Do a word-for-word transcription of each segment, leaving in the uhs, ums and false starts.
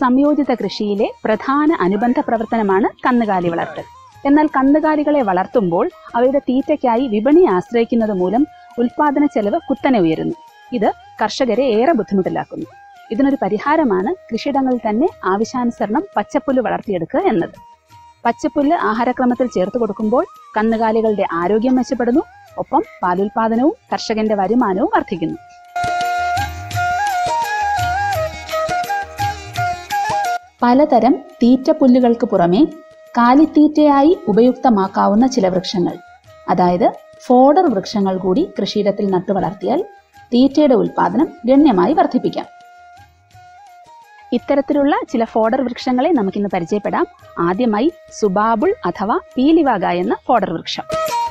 സംയോജിത കൃഷിയിലെ പ്രധാന അനുബന്ധ പ്രവർത്തനമാണ് കന്നുകാലി വളർത്തൽ. എന്നാൽ കന്നുകാലികളെ വളർത്തുമ്പോൾ അവയുടെ തീറ്റയ്ക്കായി വിപണിയെ ആശ്രയിക്കുന്നത് മൂലം ഉൽപാദന ചെലവ് കുത്തനെ ഉയരുന്നു. ഇത് കർഷകരെ ഏറെ ബുദ്ധിമുട്ടിലാക്കുന്നു. ഇതിനൊരു പരിഹാരമാണ് കൃഷിയിടങ്ങളിൽ തന്നെ ആവശ്യാനുസരണം പച്ചപ്പുല്ല് വളർത്തിയെടുക്കുക എന്നത്. പച്ചപ്പുല്ല് ആഹാരക്രമത്തിൽ ചേർത്ത് കൊടുക്കുമ്പോൾ കന്നുകാലികളുടെ ആരോഗ്യം മെച്ചപ്പെടുന്നു, ഒപ്പം പാലുൽപാദനവും കർഷകന്റെ വരുമാനവും വർദ്ധിക്കുന്നു. പലതരം തീറ്റപ്പുല്ലുകൾക്ക് പുറമെ കാലിത്തീറ്റയായി ഉപയുക്തമാക്കാവുന്ന ചില വൃക്ഷങ്ങൾ, അതായത് ഫോഡർ വൃക്ഷങ്ങൾ കൂടി കൃഷിയിടത്തിൽ നട്ടു വളർത്തിയാൽ തീറ്റയുടെ ഉൽപാദനം ഗണ്യമായി വർദ്ധിപ്പിക്കാം. ഇത്തരത്തിലുള്ള ചില ഫോഡർ വൃക്ഷങ്ങളെ നമുക്കിന്ന് പരിചയപ്പെടാം. ആദ്യമായി സുബാബുൾ അഥവാ പീലിവാക എന്ന ഫോഡർ വൃക്ഷം.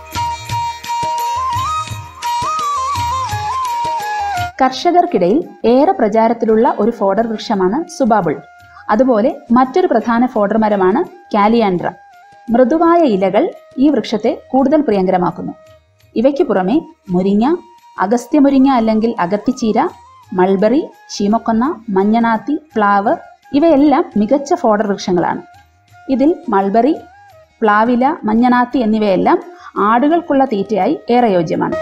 കർഷകർക്കിടയിൽ ഏറെ പ്രചാരത്തിലുള്ള ഒരു ഫോഡർ വൃക്ഷമാണ് സുബാബുൾ. അതുപോലെ മറ്റൊരു പ്രധാന ഫോഡർ മരമാണ് കാലിയാൻഡ്ര. മൃദുവായ ഇലകൾ ഈ വൃക്ഷത്തെ കൂടുതൽ പ്രിയങ്കരമാക്കുന്നു. ഇവയ്ക്ക് പുറമെ മുരിങ്ങ, അഗസ്ത്യമുരിങ്ങ അല്ലെങ്കിൽ അഗത്തിച്ചീര, മൾബറി, ശീമക്കൊന്ന, മഞ്ഞനാത്തി, പ്ലാവ് ഇവയെല്ലാം മികച്ച ഫോഡർ വൃക്ഷങ്ങളാണ്. ഇതിൽ മൾബറി, പ്ലാവില, മഞ്ഞനാത്തി എന്നിവയെല്ലാം ആടുകൾക്കുള്ള തീറ്റയായി ഏറെ യോജ്യമാണ്.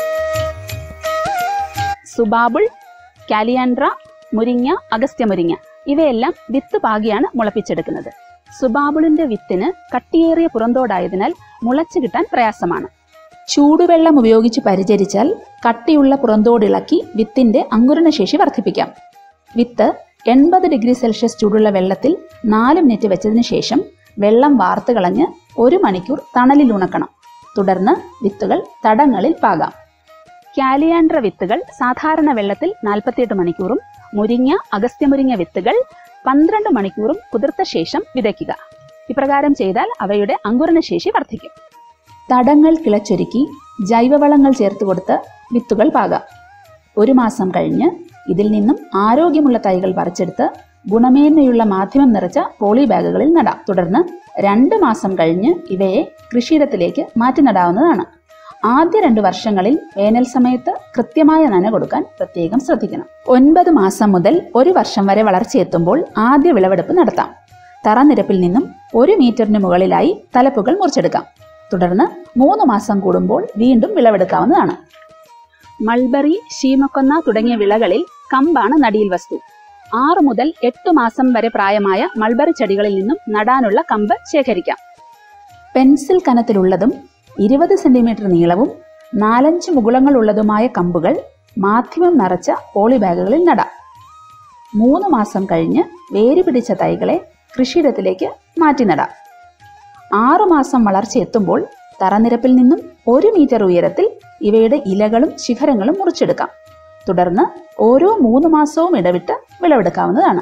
സുബാബുൾ, കാലിയാൻഡ്ര, മുരിങ്ങ, അഗസ്ത്യമുരിങ്ങ ഇവയെല്ലാം വിത്ത് പാകിയാണ് മുളപ്പിച്ചെടുക്കുന്നത്. സുബാബുളിന്റെ വിത്തിന് കട്ടിയേറിയ പുറന്തോടായതിനാൽ മുളച്ചു കിട്ടാൻ പ്രയാസമാണ്. ചൂടുവെള്ളം ഉപയോഗിച്ച് പരിചരിച്ചാൽ കട്ടിയുള്ള പുറന്തോടിളക്കി വിത്തിന്റെ അങ്കുരണശേഷി വർദ്ധിപ്പിക്കാം. വിത്ത് എൺപത് ഡിഗ്രി സെൽഷ്യസ് ചൂടുള്ള വെള്ളത്തിൽ നാല് മിനിറ്റ് വെച്ചതിന് ശേഷം വെള്ളം വാർത്ത് കളഞ്ഞ് ഒരു മണിക്കൂർ തണലിൽ ഉണക്കണം. തുടർന്ന് വിത്തുകൾ തടങ്ങളിൽ പാകാം. കാലിയാൻഡ്ര വിത്തുകൾ സാധാരണ വെള്ളത്തിൽ നാൽപ്പത്തിയെട്ട് മണിക്കൂറും മുരിങ്ങ, അഗസ്ത്യമുരിങ്ങ വിത്തുകൾ പന്ത്രണ്ട് മണിക്കൂറും കുതിർത്ത ശേഷം വിതയ്ക്കുക. ഇപ്രകാരം ചെയ്താൽ അവയുടെ അങ്കുരണശേഷി വർദ്ധിക്കും. തടങ്ങൾ കിളച്ചൊരുക്കി ജൈവവളങ്ങൾ ചേർത്ത് കൊടുത്ത് വിത്തുകൾ പാകാം. ഒരു മാസം കഴിഞ്ഞ് ഇതിൽ നിന്നും ആരോഗ്യമുള്ള തൈകൾ പറിച്ചെടുത്ത് ഗുണമേന്മയുള്ള മാധ്യമം നിറച്ച പോളി ബാഗുകളിൽ നടാം. തുടർന്ന് രണ്ട് മാസം കഴിഞ്ഞ് ഇവയെ കൃഷിയിടത്തിലേക്ക് മാറ്റി നടാവുന്നതാണ്. ആദ്യ രണ്ട് വർഷങ്ങളിൽ വേനൽ സമയത്ത് കൃത്യമായ നന കൊടുക്കാൻ പ്രത്യേകം ശ്രദ്ധിക്കണം. ഒൻപത് മാസം മുതൽ ഒരു വർഷം വരെ വളർച്ചയെത്തുമ്പോൾ ആദ്യ വിളവെടുപ്പ് നടത്താം. തറനിരപ്പിൽ നിന്നും ഒരു മീറ്ററിന് മുകളിലായി തലപ്പുകൾ മുറിച്ചെടുക്കാം. തുടർന്ന് മൂന്ന് മാസം കൂടുമ്പോൾ വീണ്ടും വിളവെടുക്കാവുന്നതാണ്. മൾബറി, ശീമക്കൊന്ന തുടങ്ങിയ വിളകളിൽ കമ്പാണ് നടിയിൽ വസ്തു. ആറു മുതൽ എട്ട് മാസം വരെ പ്രായമായ മൾബറി ചെടികളിൽ നിന്നും നടാനുള്ള കമ്പ് ശേഖരിക്കാം. പെൻസിൽ കനത്തിലുള്ളതും ഇരുപത് സെന്റിമീറ്റർ നീളവും നാലഞ്ച് മുകുളങ്ങളുള്ളതുമായ കമ്പുകൾ മാധ്യമം നിറച്ച പോളി ബാഗുകളിൽ നടാം. മൂന്ന് മാസം കഴിഞ്ഞ് വേര് പിടിച്ച തൈകളെ കൃഷിയിടത്തിലേക്ക് മാറ്റി നടാം. ആറുമാസം വളർച്ചയെത്തുമ്പോൾ തറനിരപ്പിൽ നിന്നും ഒരു മീറ്റർ ഉയരത്തിൽ ഇവയുടെ ഇലകളും ശിഖരങ്ങളും മുറിച്ചെടുക്കാം. തുടർന്ന് ഓരോ മൂന്ന് മാസവും ഇടവിട്ട് വിളവെടുക്കാവുന്നതാണ്.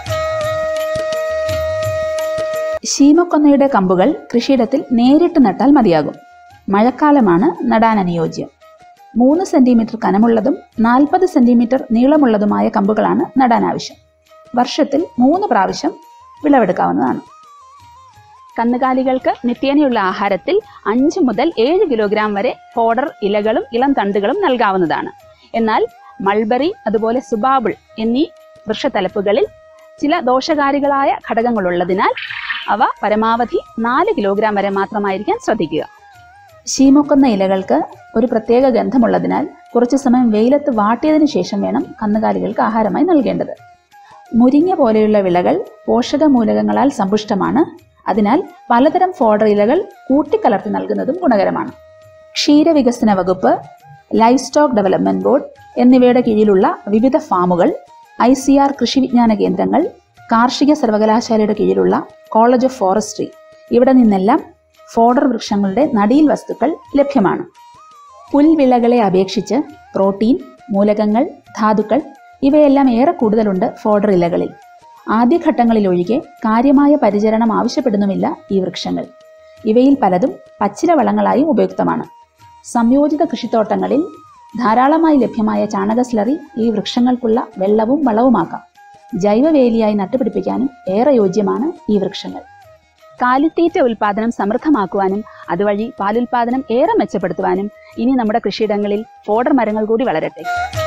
ശീമക്കൊന്നയുടെ കമ്പുകൾ കൃഷിയിടത്തിൽ നേരിട്ട് നട്ടാൽ മതിയാകും. മഴക്കാലമാണ് നടാൻ അനുയോജ്യം. മൂന്ന് സെന്റിമീറ്റർ കനമുള്ളതും നാൽപ്പത് സെന്റിമീറ്റർ നീളമുള്ളതുമായ കമ്പുകളാണ് നടാൻ ആവശ്യം. വർഷത്തിൽ മൂന്ന് പ്രാവശ്യം വിളവെടുക്കാവുന്നതാണ്. കന്നുകാലികൾക്ക് നിത്യേനയുള്ള ആഹാരത്തിൽ അഞ്ച് മുതൽ ഏഴ് കിലോഗ്രാം വരെ ഫോഡർ ഇലകളും ഇളം തണ്ടുകളും നൽകാവുന്നതാണ്. എന്നാൽ മൾബറി, അതുപോലെ സുബാബിൾ എന്നീ വൃക്ഷത്തലപ്പുകളിൽ ചില ദോഷകാരികളായ ഘടകങ്ങളുള്ളതിനാൽ അവ പരമാവധി നാല് കിലോഗ്രാം വരെ മാത്രമായിരിക്കാൻ ശ്രദ്ധിക്കുക. ശീമക്കൊന്ന ഇലകൾക്ക് ഒരു പ്രത്യേക ഗന്ധമുള്ളതിനാൽ കുറച്ചു സമയം വെയിലത്ത് വാട്ടിയതിനു ശേഷം വേണം കന്നുകാലികൾക്ക് ആഹാരമായി നൽകേണ്ടത്. മുരിങ്ങ പോലെയുള്ള വിളകൾ പോഷകമൂലകങ്ങളാൽ സമ്പുഷ്ടമാണ്. അതിനാൽ പലതരം ഫോഡർ ഇലകൾ കൂട്ടിക്കലർത്തി നൽകുന്നതും ഗുണകരമാണ്. ക്ഷീരവികസന വകുപ്പ്, ലൈഫ് സ്റ്റോക്ക് ഡെവലപ്മെന്റ് ബോർഡ് എന്നിവയുടെ കീഴിലുള്ള വിവിധ ഫാമുകൾ, ഐ സി ആർ കൃഷി വിജ്ഞാന കേന്ദ്രങ്ങൾ, കാർഷിക സർവകലാശാലയുടെ കീഴിലുള്ള കോളേജ് ഓഫ് ഫോറസ്ട്രി ഇവിടെ നിന്നെല്ലാം ഫോഡർ വൃക്ഷങ്ങളുടെ നടീൽ വസ്തുക്കൾ ലഭ്യമാണ്. പുൽവിളകളെ അപേക്ഷിച്ച് പ്രോട്ടീൻ, മൂലകങ്ങൾ, ധാതുക്കൾ ഇവയെല്ലാം ഏറെ കൂടുതലുണ്ട് ഫോഡർ ഇലകളിൽ. ആദ്യഘട്ടങ്ങളിലൊഴികെ കാര്യമായ പരിചരണം ആവശ്യപ്പെടുന്നുമില്ല ഈ വൃക്ഷങ്ങൾ. ഇവയിൽ പലതും പച്ചില വളങ്ങളായും ഉപയുക്തമാണ്. സംയോജിത കൃഷിത്തോട്ടങ്ങളിൽ ധാരാളമായി ലഭ്യമായ ചാണക സ്ലറി ഈ വൃക്ഷങ്ങൾക്കുള്ള വെള്ളവും വളവുമാക്കാം. ജൈവവേലിയായി നട്ടുപിടിപ്പിക്കാനും ഏറെ യോജ്യമാണ് ഈ വൃക്ഷങ്ങൾ. കാലിത്തീറ്റ ഉൽപാദനം സമൃദ്ധമാക്കുവാനും അതുവഴി പാലുൽപാദനം ഏറെ മെച്ചപ്പെടുത്തുവാനും ഇനി നമ്മുടെ കൃഷിയിടങ്ങളിൽ ഫോഡർ മരങ്ങൾ കൂടി വളരട്ടെ.